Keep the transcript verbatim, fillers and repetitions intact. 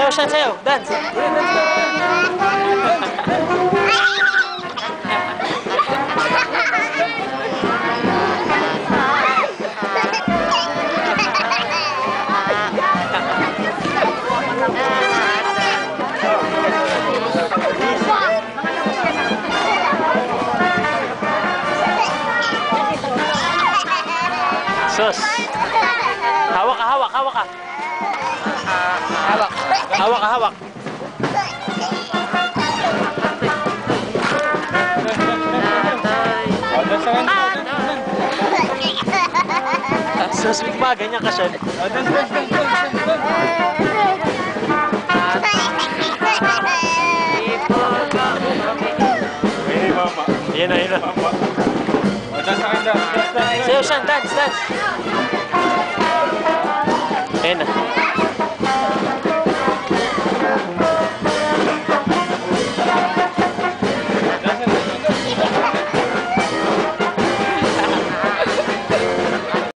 Sayaw siya, sayaw. Dance. Sus. Hawak ka, hawak, hawak ka. Hawak. Hawak ka, hawak. Sus, ba, ganyan ka siya. Yan na, yan na. Sayaw siya, dance, dance. Ayan na.